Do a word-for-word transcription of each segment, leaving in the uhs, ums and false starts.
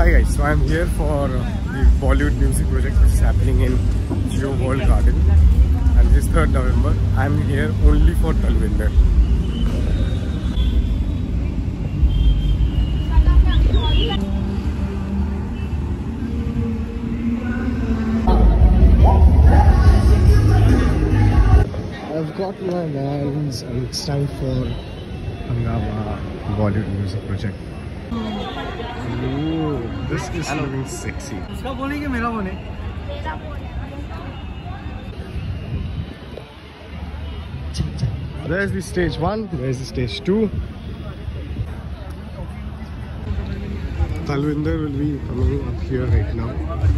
Hi guys, so I am here for the Bollywood music project which is happening in Jio World Garden, and this is third November. I am here only for Talvinder. I've got my vans and it's time for Hungama Bollywood music project. Ooh, this is looking sexy. उसका बोले कि मेरा बोले. There's the stage one, there's the stage two. Talvinder will be coming up here right now.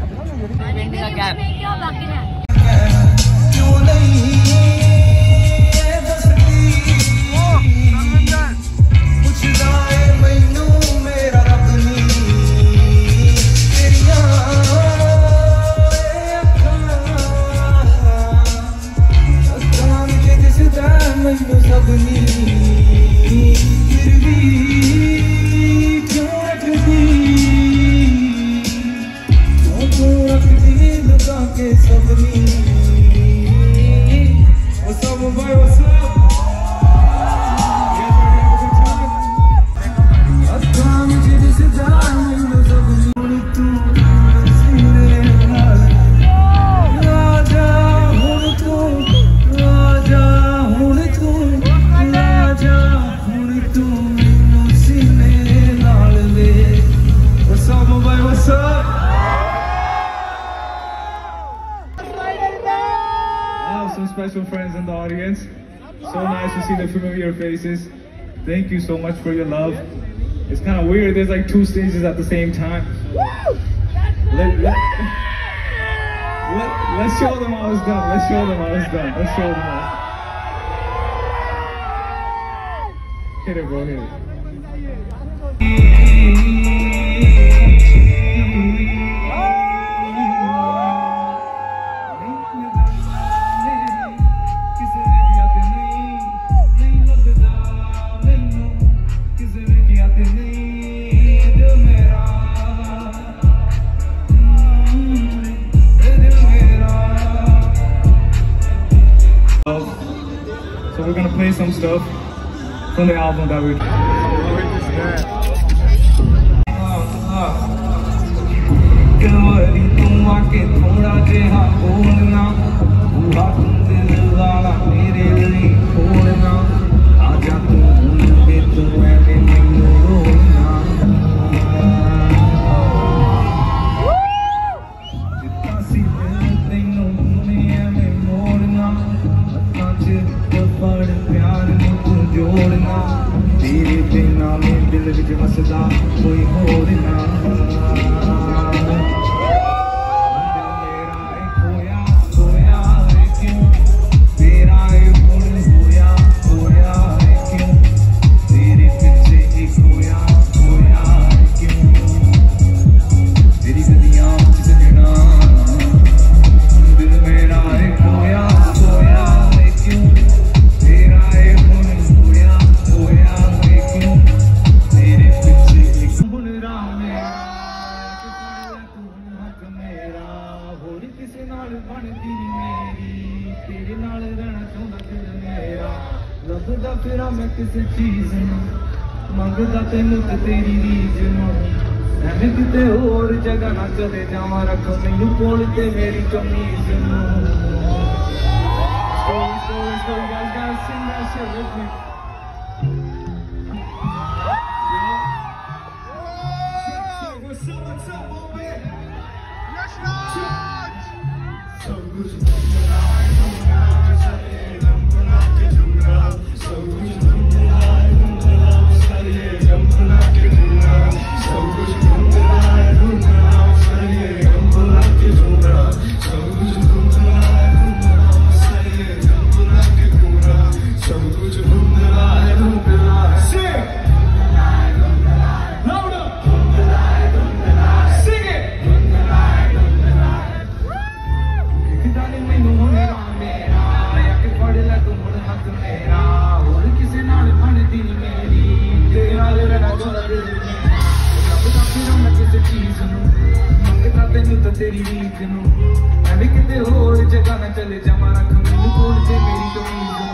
Special friends in the audience. So nice to see the familiar faces. Thank you so much for your love. It's kind of weird, there's like two stages at the same time. Let, let, let, let's show them how it's done. Let's show them how it's done. Let's show them how. Hit it, bro, hit it. So we're gonna play some stuff from the album that we मंगदा तेनू ते तेरी रीज नू मैं किते होर जगह ना चले जावां रख मैनू कोल ते मेरी कमीज नू Story, story, story, guys gotta sing that shit with me. What's up, what's up, over here? Let's charge! So good. So fees नूं मंगदा तैनूं तां तेरी रीत नूं मैं भी किते होर जगह ना चले जावां रख मैनूं कोल ते मेरी कमीज नूं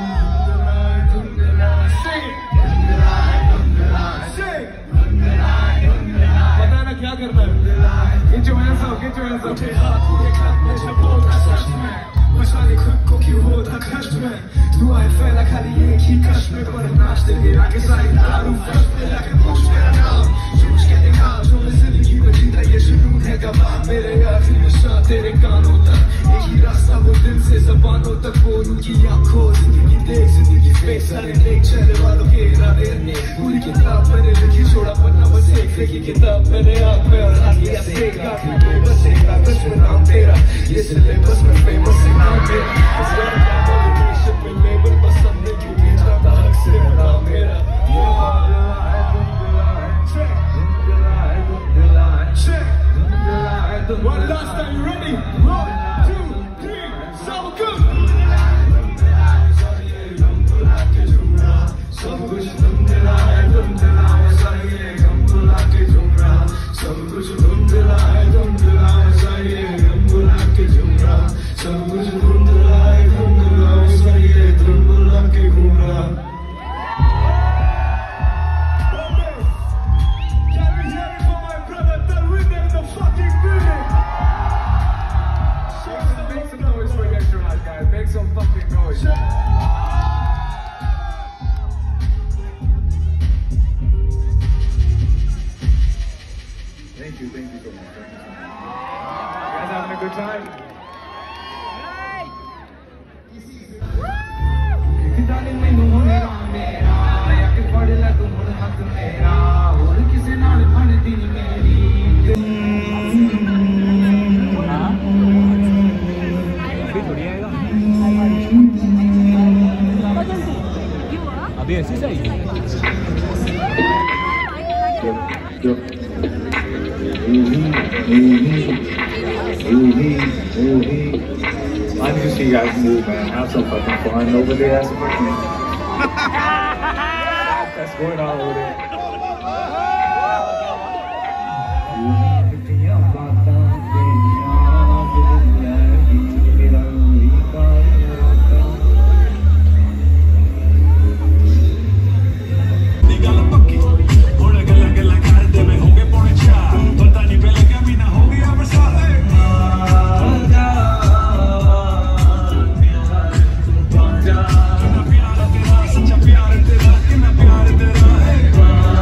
पता ना क्या करना है Get your hands up, get your hands up मशाले खुद को क्यों होता कष्ट में दुआएं फैला खाली एक ही कष्ट में पर नाचते गिरा के सारी दारू फर्स्ट में लगे पूछ मेरा नाम सोच के देखा जो मैं जिंदगी में जीता ये शुरू है गवाह मेरे आखिरी नशा तेरे कानों तक एक ही रास्ता वो दिल से ज़बानों तक बोलूं की आंखों जिंदगी देख जिंदगी फेक सारे नेक चलने वालों के इरादे अनेक पूरी किताब मैंने लिखी छोड़ा पन्ना बस एक देखी किताब मैंने आँख में और हाथ लिया सेक आखिरी में बस एक कागज में नाम तेरा ये सिलेबस में फेमस है नाम तेरा इस बार क्या मोटिवेशन में लेबल बस हमने क्यों नहीं जाता हक से नाम मेरा ये वाला है तुम दिलाए तुम दिलाए तुम दिलाए तुम दिलाए तुम one last time you ready one two three so good सब कुछ तुम दिलाए तुम दिलाए चाहिए हम बुला के झुमरा सब कुछ तुम दिलाए तुम दिलाए चाहिए हम बुला के झुमरा सब कुछ तुम दिलाए तुम दिलाए चाहिए तुम बुला के घूमरा Can we hear it for my brother Darwin in the fucking building? Make some noise for Yeshuraj, guys. Make some fucking noise. Thank you, thank you so much. Thank you so much. You guys having a good time? अभी ऐसे चाहिए I need to see you guys move, man. Have some fucking fun over there. That's fucking. That's going on over there. प्यार तेरा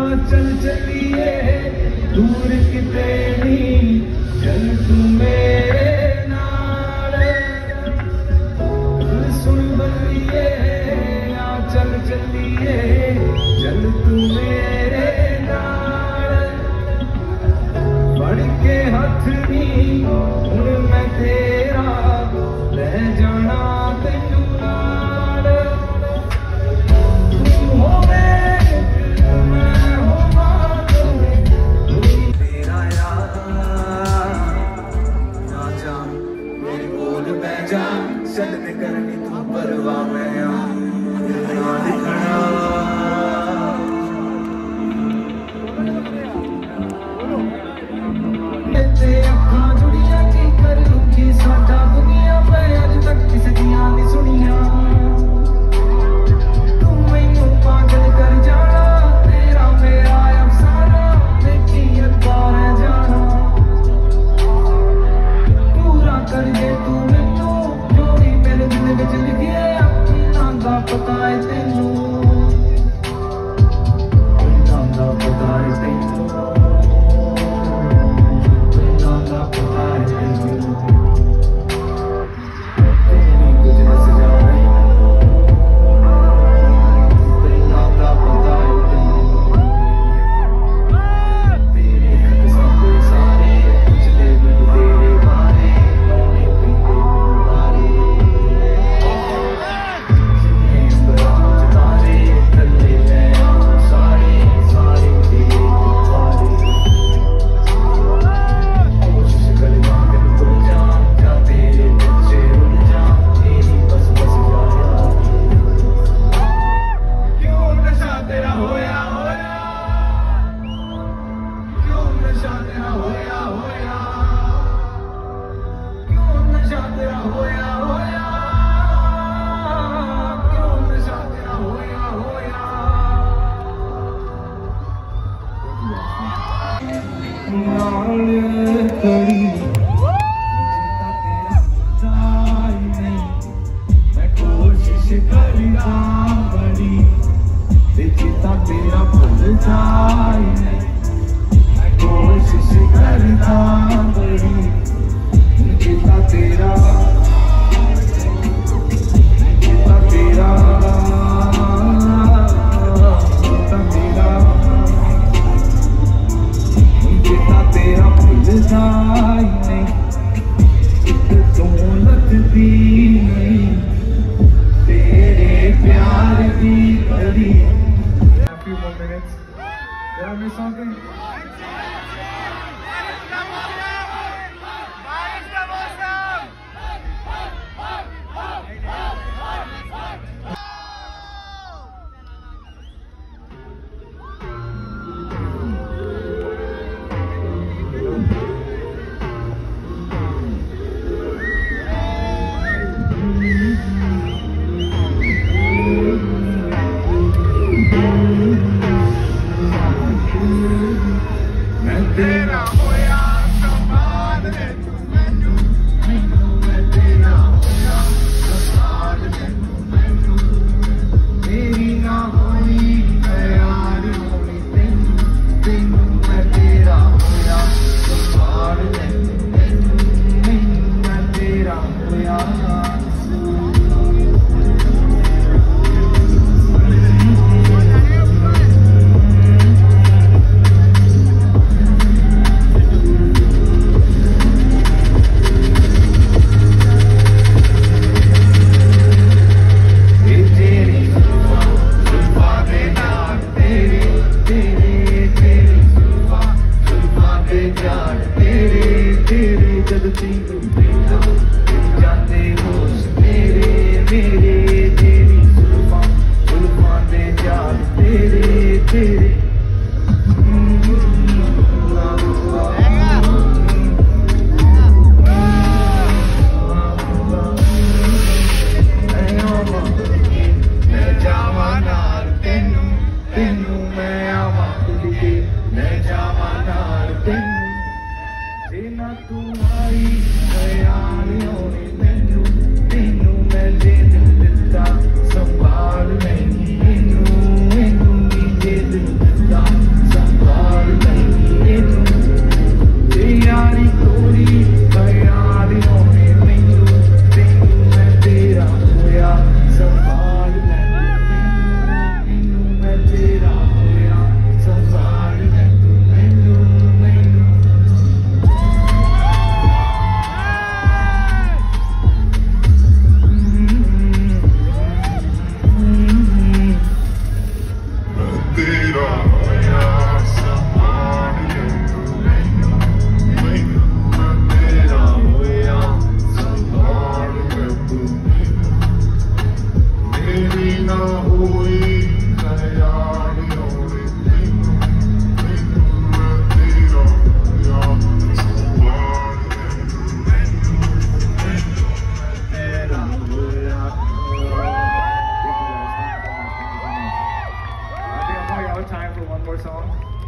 चल चलिए दूर किते नहीं चल तू मेरे नाल सुन बलिए आ चल चलिए चल तू मेरे नाल फड़ के हथ नहीं हुण मैं तेरा ले जाना तैनू नाल तू होवे मैं होवां तेरा यार ना जा मेरे कोल बै जा चल ते करनी तू परवाह मैं आ ना दिखना ते अखां जुड़ियां की कर लूंगी साडा दुनिया पे अज तक किसे दियां नहीं सुनियां तू मैनू पागल कर जाना तेरा मेरा अफसाना देखी अखबार जाना पूरा कर दे तू मैनू जो भी मेरे दिल विच लिखिया अपना दा पता है तैनू अपना दा पता है तैनू तेरे तेरे जद तीनों जाते हो Time for one more song.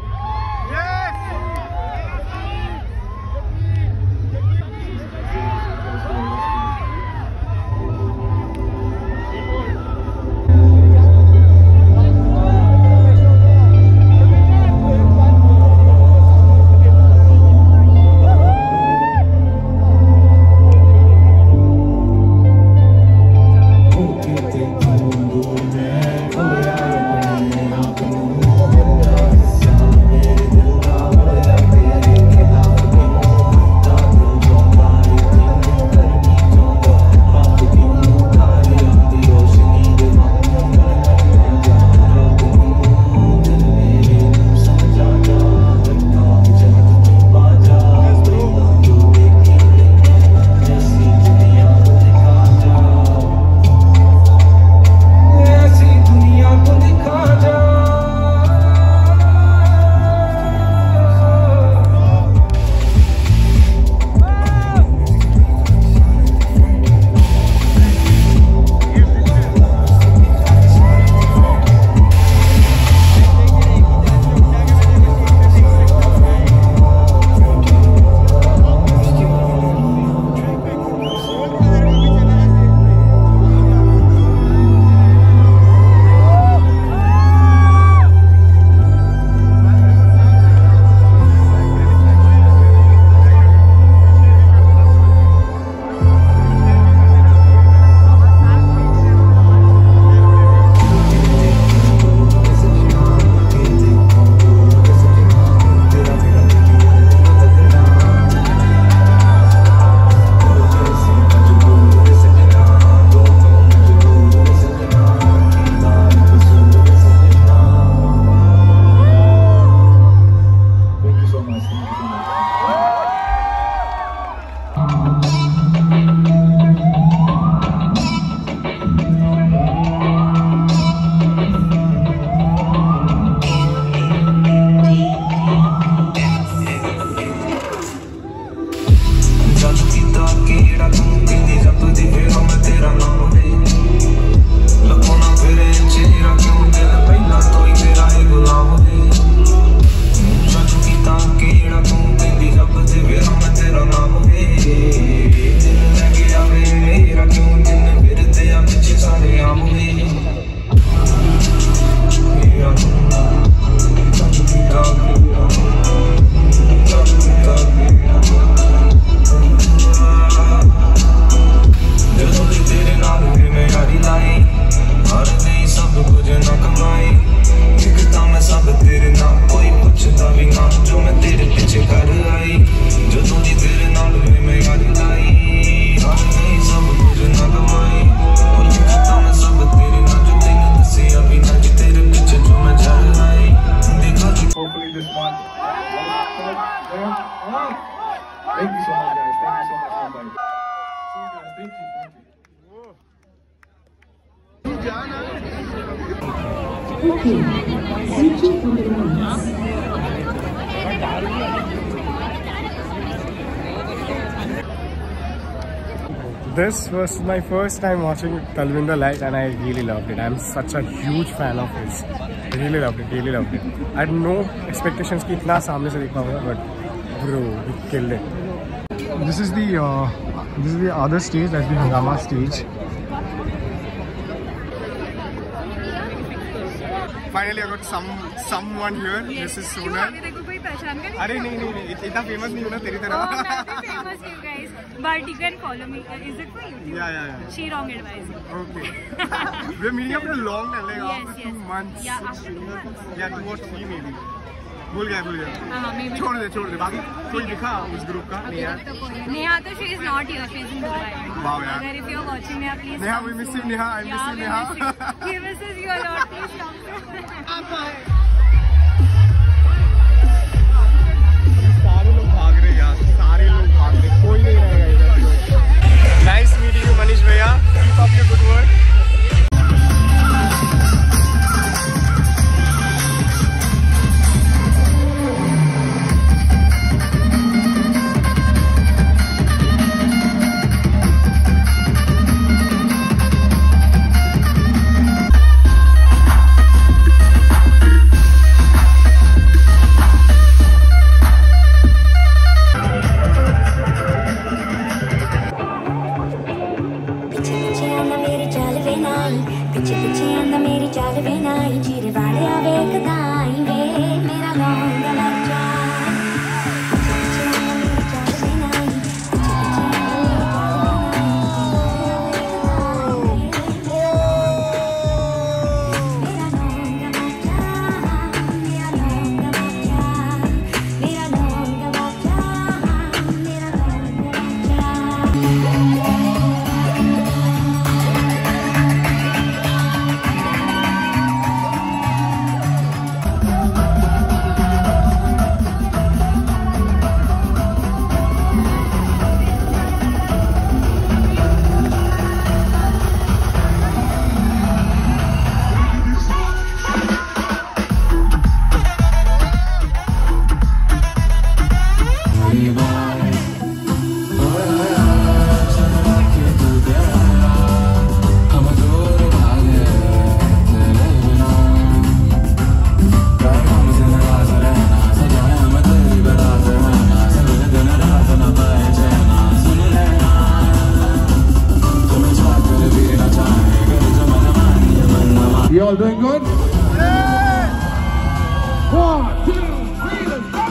Thank you so much, guys. Thank you so much for inviting me. See you guys. Thank you. Thank you. This was my first time watching Talvinder live and I really loved it. I'm such a huge fan of his. Really loved it, really loved it. I had no expectations कि इतना सामने से देखना होगा, but bro, he killed it. This is the uh, this is the other stage, that's the Hungama stage. Finally, I got some someone here. Yes. This is Sonal. अरे नहीं नहीं नहीं इतना फेमस नहीं हूँ ना तेरी तरह. Famous you guys, but you can follow me. Uh, is it for YouTube? Yeah, yeah, yeah. She wrong advice. Okay. We're meeting after a long time, like Yes, after yes. two months. Yeah, after two months. Yeah, two or three maybe. भूल गया भूल गया. हाँ, maybe. छोड़ दे छोड़ दे. बाकी कोई दिखा उस ग्रुप का? नेहा. नेहा तो she is not here. She is in Dubai. Wow, यार. अगर if you are watching Neha, please. Neha, we miss you, Neha. I miss Yeah, you, we Neha. miss you. He misses you a lot. Please come. सारे लोग भाग रहे यार. सारे लोग भाग रहे. कोई नहीं रहेगा इधर. Nice meeting you, Manish भैया. Keep up your good work. पिछे पिछे आंदा मेरी चाल वे नाई चीरे वाले वेखदा आई वे मेरा लौंगा बच्चा पिछे पिछे आंदा मेरी चाल वे नाई पिछे पिछे You all doing good? Yeah! One, two, three, let's go!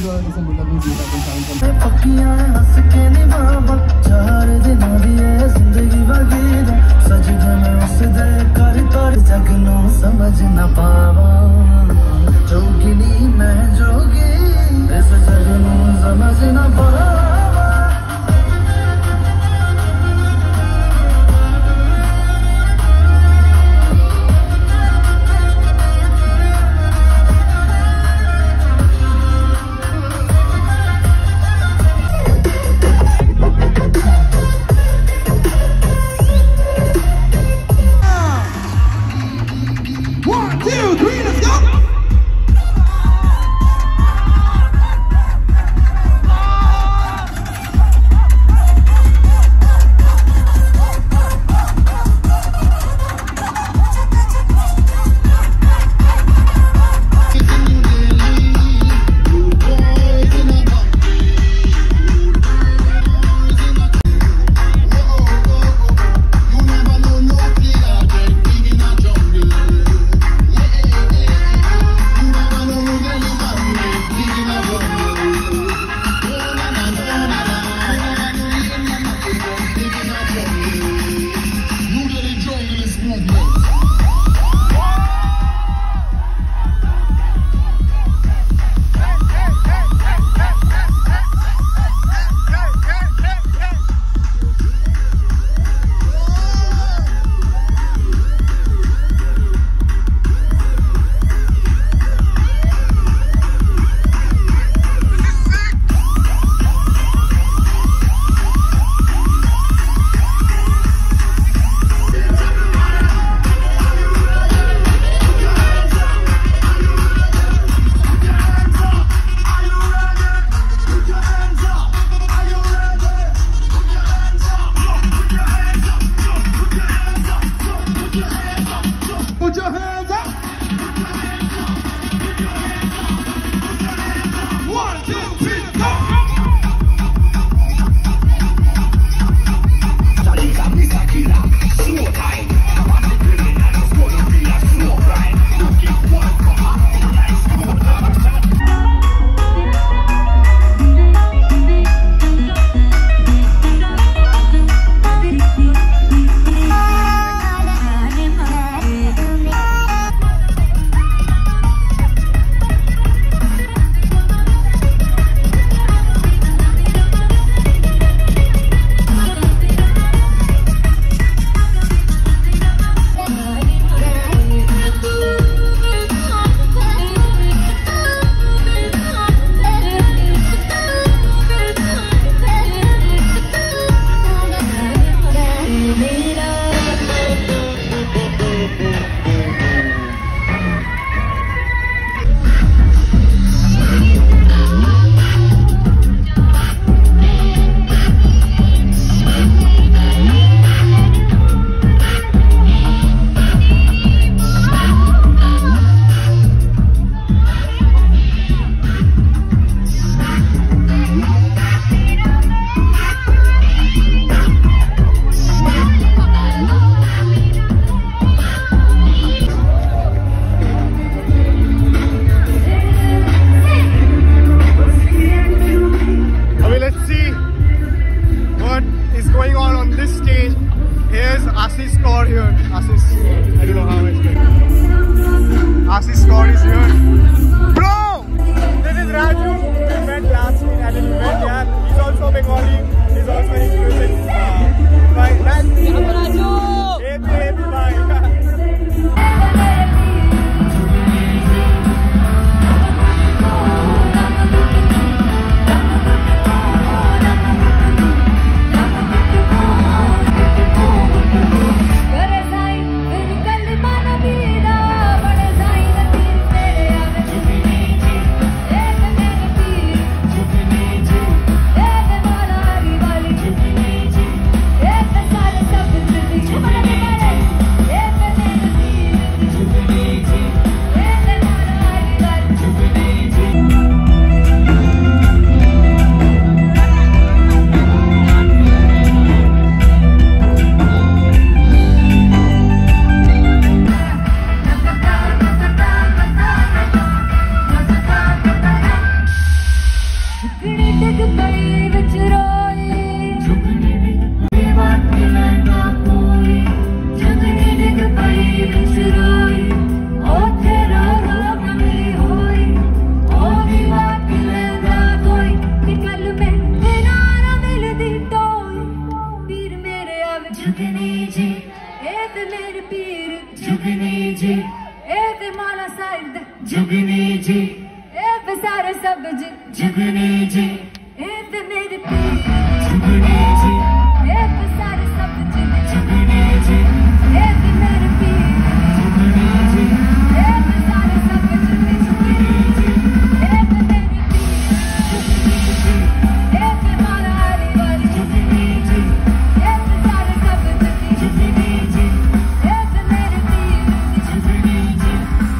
पक्कियां हंस के निभावा चार दिनों दी जिंदगी वगैरह सज मैं उस दे कर कर जग नो समझ ना पावा जोगिनी मैं जोगी इस जग नो समझ ना पावा One, two, three, let's go! जी ए सारे सब जुगनी जी ए पे मेरे पीर जुगनी जी ए सारे सब जुगनी जी ए पे मेरे पीर जुगनी जी ए सारे सब जुगनी जी ए पे मेरे पीर जुगनी जी ए पे माला हरी वाली जुगनी जी ए सारे सब जुगनी जी ए पे मेरे पीर Jugni ji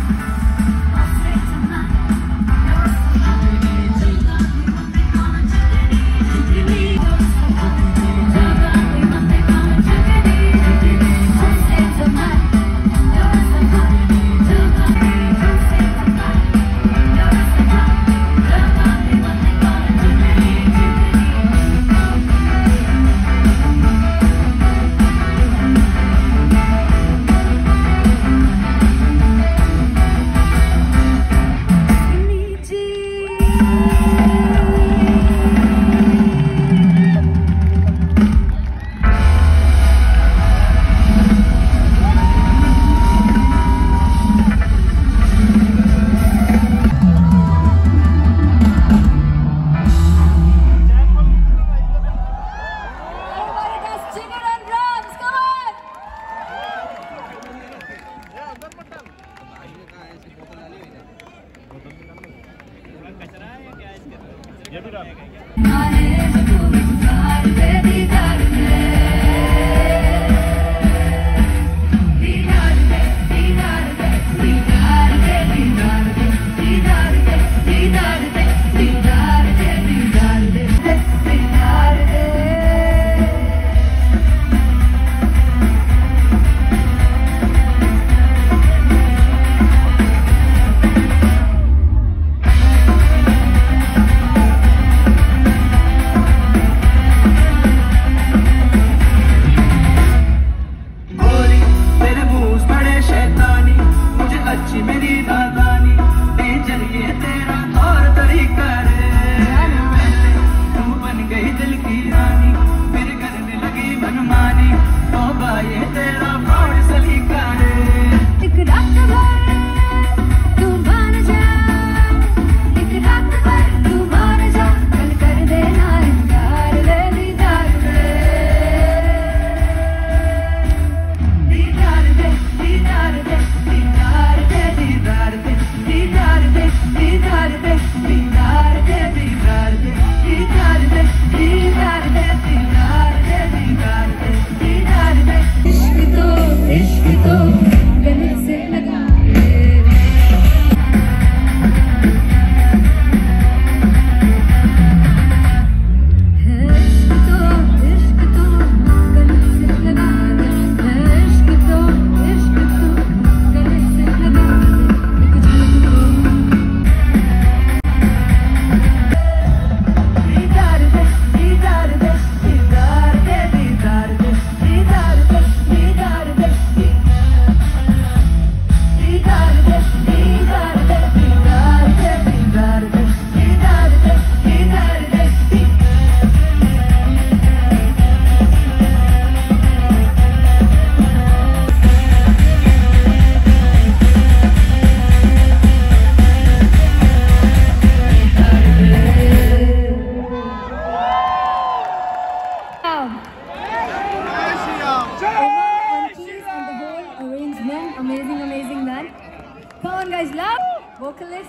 Amazing, amazing man. Come on guys, love. Vocalist.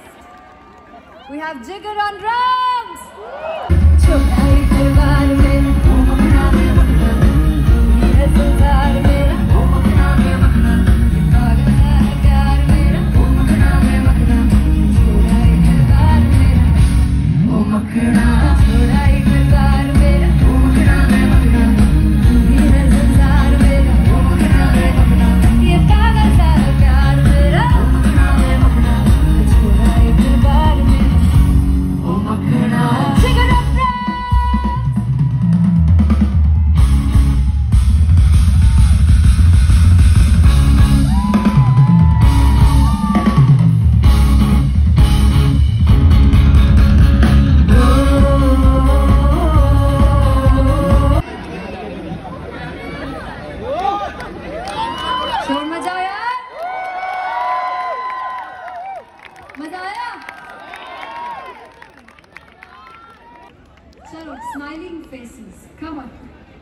We have Jigar on drums. Oh my चलो स्माइलिंग फेसेस कम ऑन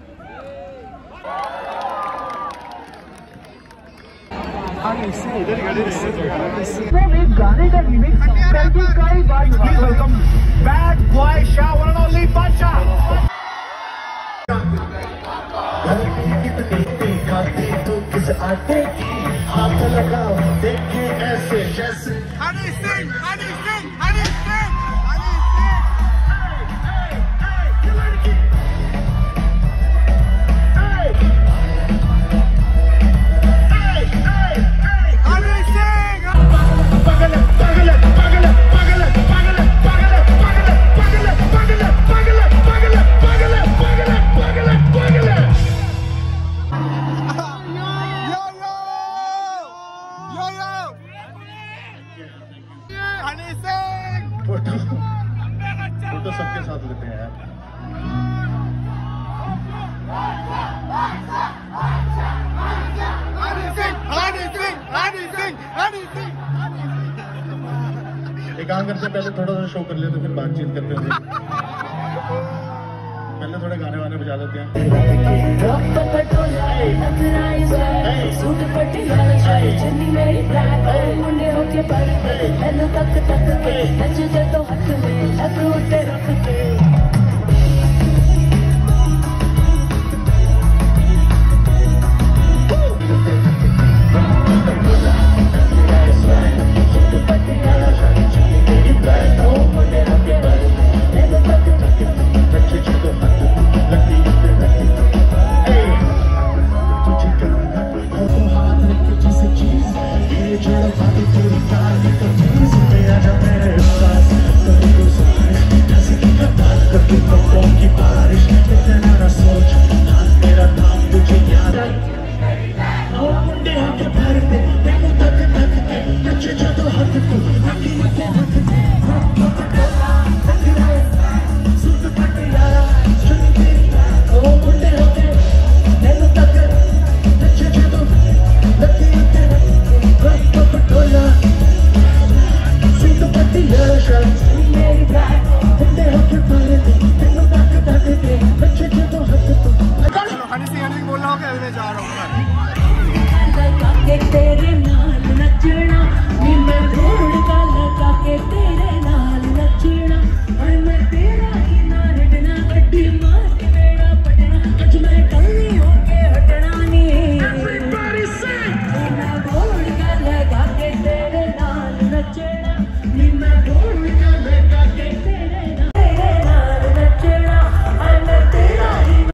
गाने का रिमिक्स करके कई बार welcome bad boy Shah one and only Badshah किस आटे की हाथ लगाओ देखे ऐसे जैसे हनी सिंह हनी सिंह हनी सिंह हनी सिंह ये लड़की हनी सिंह पागल पागल पागल पागल पागल पागल पागल पागल पागल पागल पागल पागल पागल पागल पागल फोटो फोटो सबके साथ लेते हैं यार एक काम करते हैं पहले थोड़ा सा शो कर ले तो फिर बातचीत करते हैं पहले थोड़े गाने वाने बजा देते हैं मुंडे होके पर तक तक नच तो हथ में